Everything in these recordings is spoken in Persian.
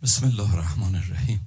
بسم الله الرحمن الرحیم.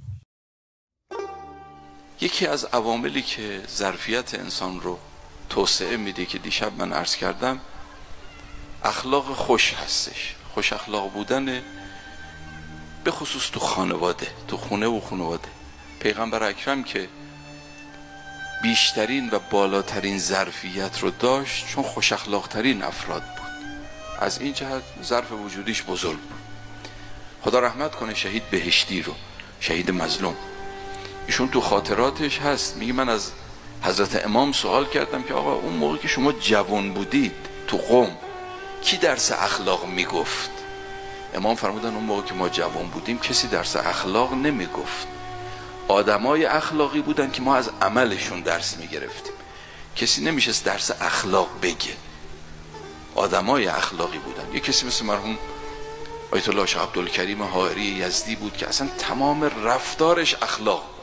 یکی از عواملی که ظرفیت انسان رو توسعه میده که دیشب من عرض کردم، اخلاق خوش هستش. خوش اخلاق بودن به خصوص تو خانواده، تو خونه و خانواده. پیغمبر اکرم که بیشترین و بالاترین ظرفیت رو داشت چون خوش اخلاق ترین افراد بود. از این جهت ظرف وجودیش بزرگ بود. خدا رحمت کنه شهید بهشتی رو، شهید مظلوم. ایشون تو خاطراتش هست، میگه من از حضرت امام سوال کردم که آقا اون موقع که شما جوان بودید تو قم کی درس اخلاق میگفت؟ امام فرمودن اون موقع که ما جوان بودیم کسی درس اخلاق نمیگفت. آدمای اخلاقی بودن که ما از عملشون درس میگرفتیم. کسی نمیشست درس اخلاق بگه. آدمای اخلاقی بودن. یه کسی مثل مرحوم آیتالله شاه عبدل کریم حائری یزدی بود که اصلا تمام رفتارش اخلاق بود.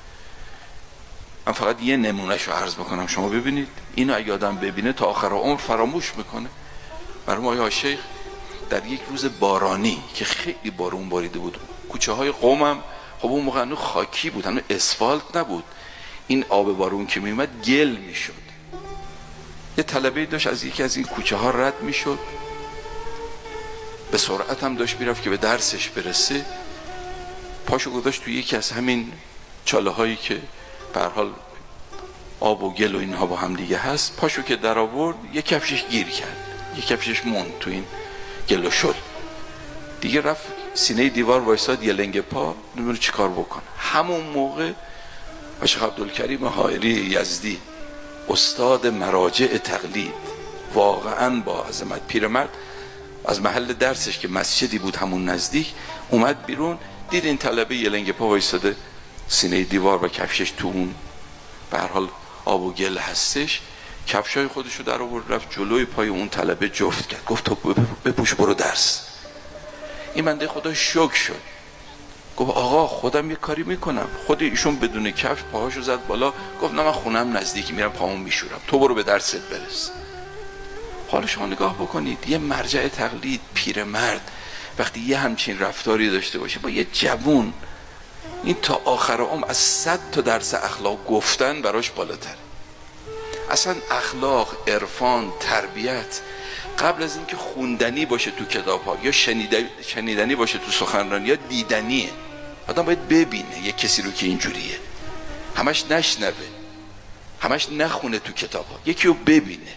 من فقط یه نمونهش رو عرض بکنم شما ببینید. اینو اگه آدم ببینه تا آخر عمر فراموش میکنه. مرحوم آقای شیخ در یک روز بارانی که خیلی بارون باریده بود، کوچه های قومم خب اون موقع هنوز خاکی بود، هنوز اسفالت نبود، این آب بارون که میومد گل میشد. یه طلبه داشت از یکی از این کوچه ها رد میشد، به سرعت هم داشت میرفت که به درسش برسه. پاشو گذاشت توی یکی از همین چاله هایی که به هر حال آب و گل و اینها با هم دیگه هست. پاشو که در آورد یک کفشش گیر کرد، یک کفشش موند تو این گل و شل. دیگه رفت سینه دیوار وایساد، یه لنگ پا نمیدونه چی کار بکنه. همون موقع شیخ عبدالکریم حائری یزدی، استاد مراجع تقلید، واقعا با عظمت، پیرمرد، از محل درسش که مسجدی بود همون نزدیک اومد بیرون، دید این طلبه یه لنگ پا وایساده سینه دیوار و کفشش تو اون به هر حال آب و گل هستش. کفشای خودشو در آورد رفت جلوی پای اون طلبه جفت کرد، گفت تو بپوش برو درس. این بنده خدا شوک شد، گفت آقا خودم یه کاری میکنم. خود ایشون بدون کفش پاهاشو زد بالا، گفت نه من خونم نزدیکی، میرم پامو میشورم، تو برو به درست برس. حالا شما نگاه بکنید، یه مرجع تقلید، پیرمرد وقتی یه همچین رفتاری داشته باشه با یه جوون، این تا آخر عمر از 100 تا درس اخلاق گفتن براش بالاتر. اصلا اخلاق، عرفان، تربیت قبل از اینکه خوندنی باشه تو کتاب ها یا شنیدنی باشه تو سخنرانی یا دیدنیه. آدم باید ببینه یک کسی رو که اینجوریه، همش نشنوه، همش نخونه تو کتاب ها، یکی رو ببینه.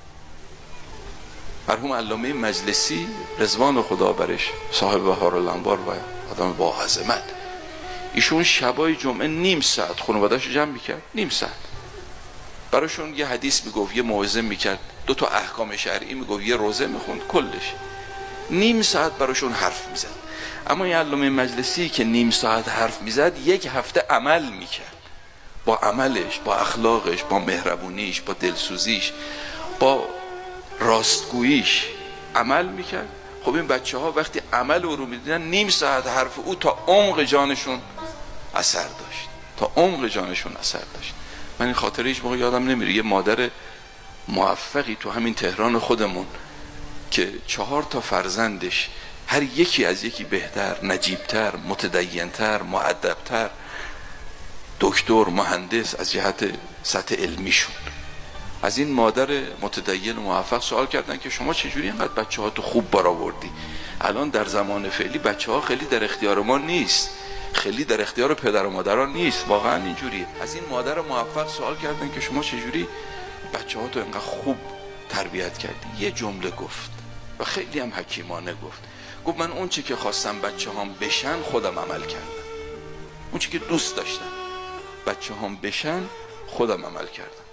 مرحوم علامه مجلسی رضوان خدا برش، صاحب بهار الانوار و آدم با عظمت، ایشون شبای جمعه نیم ساعت خانواده‌اشو جمع میکرد، نیم ساعت براشون یه حدیث میگفت، یه موعظه میکرد، 2 تا احکام شرعی میگفت، یه روزه میخوند، کلش نیم ساعت براشون حرف میزد. اما این علامه مجلسی که نیم ساعت حرف میزد، 1 هفته عمل میکرد، با عملش، با اخلاقش، با مهربونیش، با دلسوزیش، با راستگوییش عمل میکرد. خب این بچه ها وقتی عمل او رو میدیدن، نیم ساعت حرف او تا عمق جانشون اثر داشت، تا عمق جانشون اثر داشت. من این خاطره هیچ موقع یادم نمیره. یه مادر موفقی تو همین تهران خودمون که 4 تا فرزندش هر یکی از یکی بهتر، نجیبتر، متدینتر، مؤدبتر، دکتر، مهندس از جهت سطح علمیشون، از این مادر متدین و موفق سوال کردن که شما چجوری اینقدر بچه ها تو خوب برآوردی؟ الان در زمان فعلی بچه ها خیلی در اختیار ما نیست، خیلی در اختیار پدر و مادران نیست، واقعا اینجوریه. از این مادر موفق سوال کردن که شما چجوری بچه ها تو اینقدر خوب تربیت کردی؟ یه جمله گفت و خیلی هم حکیمانه گفت من اون چی که خواستم بچه هام بشن خودم عمل کردم، اون چی که دوست داشتم بچه هام بشن خودم عمل کردم.